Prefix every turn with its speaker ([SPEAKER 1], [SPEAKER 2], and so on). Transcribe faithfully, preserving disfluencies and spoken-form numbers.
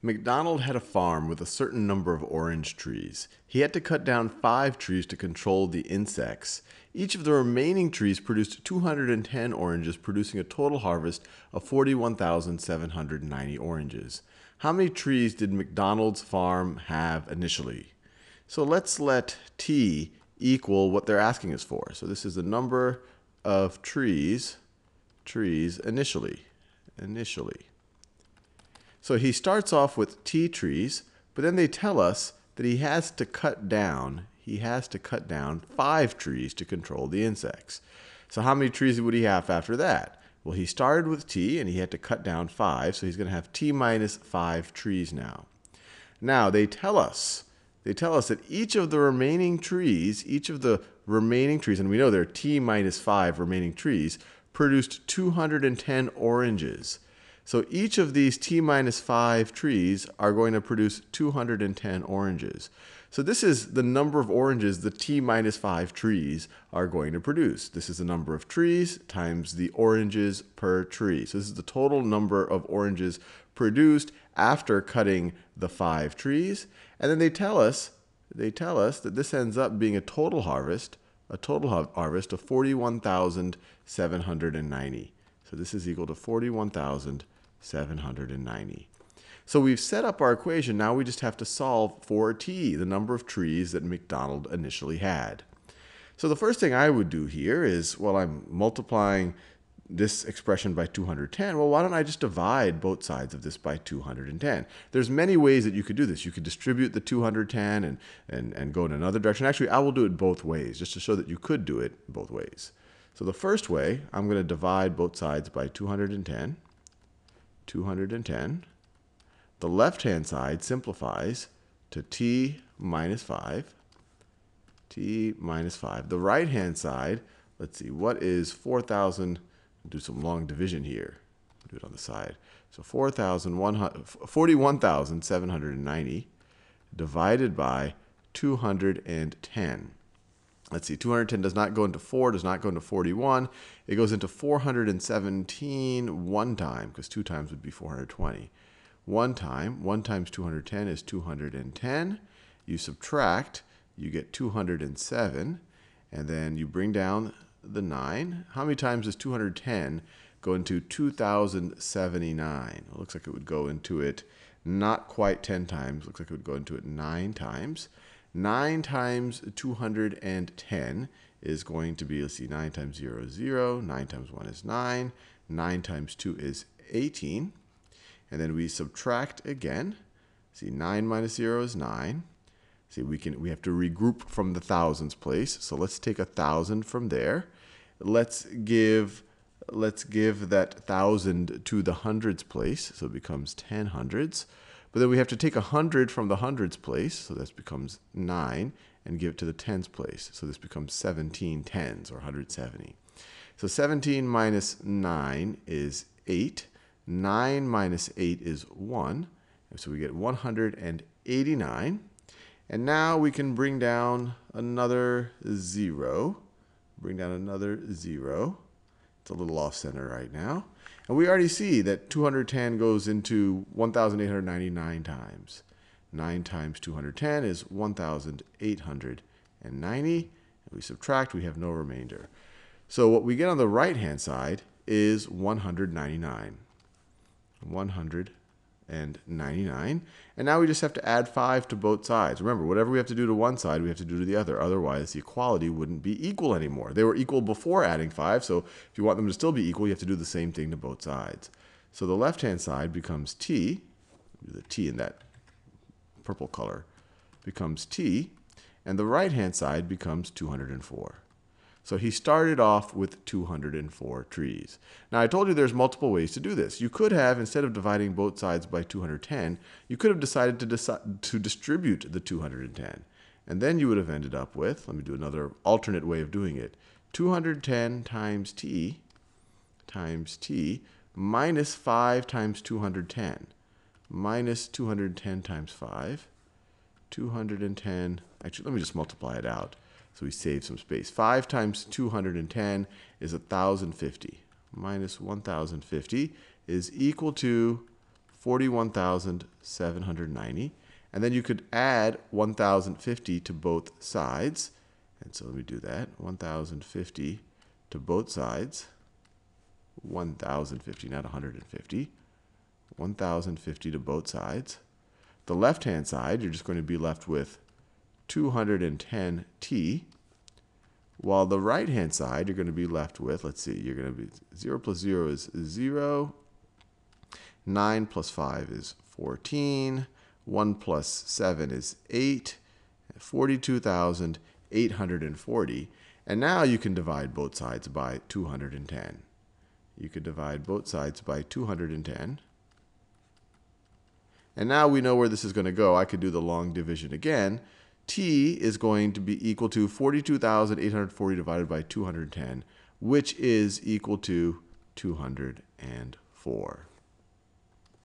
[SPEAKER 1] MacDonald had a farm with a certain number of orange trees. He had to cut down five trees to control the insects. Each of the remaining trees produced two hundred ten oranges, producing a total harvest of forty-one thousand seven hundred ninety oranges. How many trees did MacDonald's farm have initially? So let's let T equal what they're asking us for. So this is the number of trees, trees initially, initially. So he starts off with T trees, but then they tell us that he has to cut down, he has to cut down five trees to control the insects. So how many trees would he have after that? Well, he started with T and he had to cut down five, so he's going to have T minus five trees now. Now they tell us, they tell us that each of the remaining trees, each of the remaining trees, and we know there are T minus five remaining trees, produced two hundred ten oranges. So each of these T minus five trees are going to produce two hundred ten oranges. So this is the number of oranges the T minus five trees are going to produce. This is the number of trees times the oranges per tree. So this is the total number of oranges produced after cutting the five trees. And then they tell us, they tell us that this ends up being a total harvest, a total harvest of forty-one thousand seven hundred ninety. So this is equal to forty-one thousand seven hundred ninety. So we've set up our equation. Now we just have to solve for T, the number of trees that MacDonald initially had. So the first thing I would do here is, well, I'm multiplying this expression by two hundred ten. Well, why don't I just divide both sides of this by two hundred ten? There's many ways that you could do this. You could distribute the two hundred ten and, and, and go in another direction. Actually, I will do it both ways, just to show that you could do it both ways. So the first way, I'm going to divide both sides by two hundred ten. two hundred ten. The left-hand side simplifies to T minus five. T minus five. The right-hand side, let's see, what is four thousand? Do some long division here. Do it on the side. So forty-one thousand seven hundred ninety divided by two hundred ten. Let's see, two hundred ten does not go into four, does not go into forty-one. It goes into four hundred seventeen one time, because two times would be four hundred twenty. One time, one times two hundred ten is two hundred ten. You subtract, you get two hundred seven, and then you bring down the nine. How many times does two hundred ten go into two thousand seventy-nine? It looks like it would go into it not quite ten times. It looks like it would go into it nine times. nine times two hundred ten is going to be, let's see, nine times zero is zero. nine times one is nine. nine times two is eighteen. And then we subtract again. See, nine minus zero is nine. See, we can we have to regroup from the thousands place. So let's take a thousand from there. Let's give let's give that thousand to the hundreds place. So it becomes ten hundreds. But then we have to take a hundred from the hundreds place. So this becomes nine, and give it to the tens place. So this becomes seventeen tens, or one hundred seventy. So seventeen minus nine is eight. nine minus eight is one. So we get one hundred eighty-nine. And now we can bring down another zero. Bring down another zero. It's a little off center right now. And we already see that two hundred ten goes into one thousand eight hundred ninety-nine times. nine times two hundred ten is one thousand eight hundred ninety. And we subtract, we have no remainder. So what we get on the right-hand side is one hundred ninety-nine. one hundred ninety-nine. And now we just have to add five to both sides. Remember, whatever we have to do to one side, we have to do to the other. Otherwise, the equality wouldn't be equal anymore. They were equal before adding five, so if you want them to still be equal, you have to do the same thing to both sides. So the left-hand side becomes T. The T in that purple color becomes T. And the right-hand side becomes two hundred four. So he started off with two hundred four trees. Now I told you there's multiple ways to do this. You could have, instead of dividing both sides by two hundred ten, you could have decided to, deci to distribute the two hundred ten. And then you would have ended up with, let me do another alternate way of doing it, two hundred ten times T times T minus five times two hundred ten. Minus two hundred ten times five. two hundred ten, actually let me just multiply it out. So we save some space. five times two hundred ten is one thousand fifty. Minus one thousand fifty is equal to forty-one thousand seven hundred ninety. And then you could add one thousand fifty to both sides. And so let me do that. one thousand fifty to both sides. one thousand fifty, not one hundred fifty. one thousand fifty to both sides. The left-hand side, you're just going to be left with two hundred ten t. While the right-hand side, you're going to be left with, let's see, you're going to be zero plus zero is zero. nine plus five is fourteen. one plus seven is eight. forty-two thousand eight hundred forty. And now you can divide both sides by two hundred ten. You could divide both sides by two hundred ten. And now we know where this is going to go. I could do the long division again. T is going to be equal to forty-two thousand eight hundred forty divided by two hundred ten, which is equal to two hundred four.